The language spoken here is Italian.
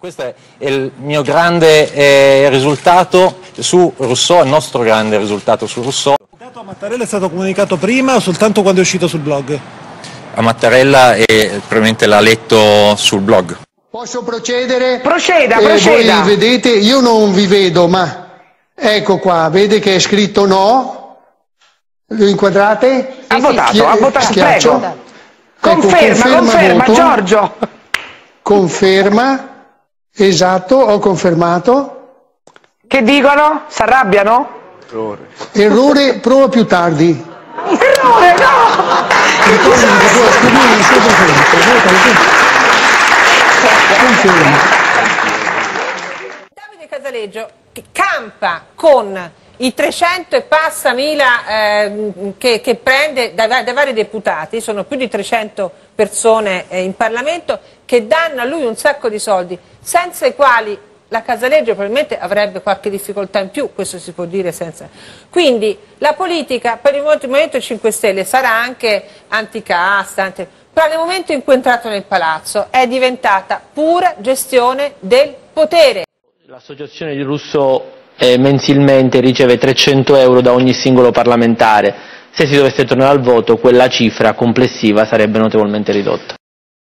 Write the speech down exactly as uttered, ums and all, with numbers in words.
Questo è il mio grande eh, risultato su Rousseau, il nostro grande risultato su Rousseau. A Mattarella è stato comunicato prima o soltanto quando è uscito sul blog? A Mattarella e probabilmente l'ha letto sul blog. Posso procedere? Proceda, eh, proceda. Voi vedete, io non vi vedo, ma ecco qua, vede che è scritto no? Lo inquadrate? Ha votato, Chi- ha votato, schiaccio. prego. Ecco, Conferma, conferma, voto. Giorgio. Conferma, esatto, ho confermato. Che dicono? Si arrabbiano? Errore, prova più tardi. Errore, no! Davide Casaleggio campa con i trecento e passa mila eh, che, che prende dai, dai vari deputati, sono più di trecento persone eh, in Parlamento che danno a lui un sacco di soldi, senza i quali la Casaleggio probabilmente avrebbe qualche difficoltà in più, questo si può dire senza. Quindi la politica per il Movimento cinque Stelle sarà anche anticasta, anti... però nel momento in cui è entrato nel palazzo è diventata pura gestione del potere. L'associazione di Rousseau eh, mensilmente riceve trecento euro da ogni singolo parlamentare. Se si dovesse tornare al voto, quella cifra complessiva sarebbe notevolmente ridotta.